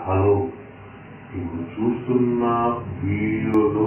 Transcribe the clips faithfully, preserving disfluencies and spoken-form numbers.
Hello, ఇప్పుడు చూస్తున్న వీడియోలో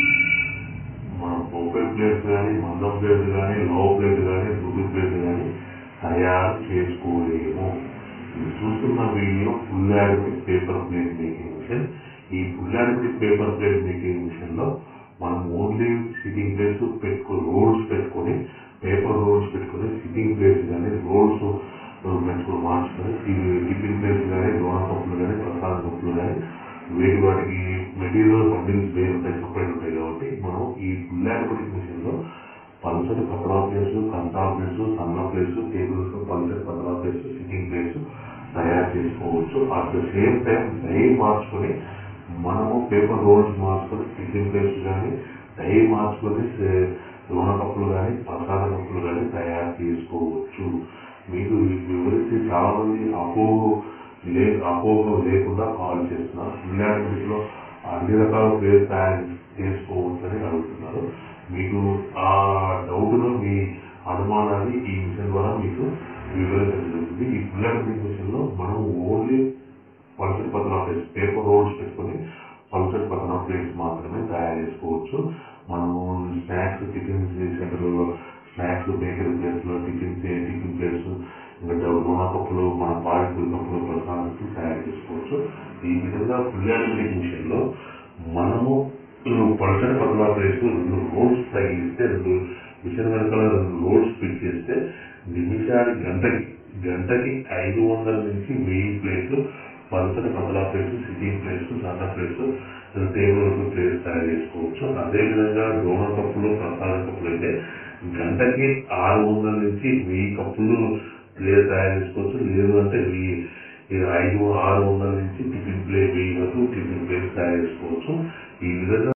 మనం ఓపెన్ ప్లేట్స్ కానీ మందం ప్లేట్ కానీ లో ప్లేట్ కానీ దుడ్డు ప్లేట్ కానీ తయారు చేసుకోలేము. ఇది చూస్తున్న video full automatic paper plate making machine. ఈ full automatic paper plate making machine లో మనం ఓన్లీ సిట్టింగ్ ప్లేట్స్ పెట్టుకుని రోల్స్ పెట్టుకొని పేపర్ రోల్స్ పెట్టుకొని సిట్టింగ్ ప్లేట్స్ కానీ రోల్స్ పెట్టుకుని మార్చుకొని టిఫిన్ ప్లేట్స్ కానీ దోణ కప్పులు కానీ ప్రసాద కప్పులు కానీ వేటి వాటికి మెటీరియల్ బండిల్స్ వేరు ఉంటాయి, సపరేట్ ఉంటాయి. కాబట్టి మనం ఈ ఫుల్ యాడమిక్ మిషన్ లో పల్సర్ పతలా ప్లేట్స్, కంటా ప్లేట్స్, సన్న ప్లేట్స్, టేబుల్స్, పల్సర్ పతలా ప్లేట్స్, సిట్టింగ్ ప్లేట్స్ తయారు చేసుకోవచ్చు. At the same time die మార్చుకొని మనము పేపర్ రోల్స్ మార్చుకొని టిఫిన్ ప్లేట్స్ కానీ డై మార్చుకొని దోణ కప్పులు కానీ ప్రసాద కప్పులు కానీ తయారు చేసుకోవచ్చు. మీకు వివరించి చాలా మంది అపోహ లే అపోహ లేకుండా కాల్ చేస్తున్నారు. ఫుల్ యాడమిక్ లో అన్ని రకాల ప్లేస్ తయారు చేసుకోవచ్చు అని అడుగుతున్నారు. మీకు ఆ డౌట్ లో మీ అనుమానాన్ని ఈ మిషన్ ద్వారా మీకు వివరించడం జరుగుతుంది. ఈ ఫుల్ యాడమిక్ మిషన్ లో మనం ఓన్లీ పల్సర్ పతలా ప్లేట్స్ పేపర్ రోల్స్ పెట్టుకుని పల్సర్ పతలా ప్లేట్స్ మాత్రమే తయారు చేసుకోవచ్చు. మనము స్నాక్స్ టిఫిన్ సెంటర్లో స్నాక్స్ బేకరీ ప్లేట్స్ లో టిఫిన్ టిఫిన్ ప్లేట్స్ ఇంకా దోణ కప్పులు మన పాలకూర కప్పులు ప్రసాదాలు తయారు చేసుకోవచ్చు. ఈ విధంగా ఫుల్ యాడమిక్ మిషన్ లో మనము పల్సర్ పతలా ప్లేట్స్ రెండు రోల్స్ తగిలిస్తే రెండు మిషన్ వెనకాల రెండు రోల్స్ ఫిట్ చేస్తే నిమిషానికి గంటకి గంటకి ఐదు వందల నుంచి వెయ్యి ప్లేట్లు పల్సర్ పతలా ప్లేట్స్, సిట్టింగ్ ప్లేట్స్, సన్న ప్లేట్స్, టేబుల్ ప్లేట్స్ తయారు చేసుకోవచ్చు. అదేవిధంగా దోణ కప్పులు ప్రసాద కప్పులు అయితే గంటకి ఆరు వందల నుంచి వెయ్యి కప్పులు ప్లేట్ తయారు చేసుకోవచ్చు. లేదు అంటే వెయ్యి ఐదు ఆరు వందల నుంచి టిఫిన్ ప్లేట్ వెయ్యి వరకు టిఫిన్ ప్లేట్స్ తయారు చేసుకోవచ్చు. ఈ విధంగా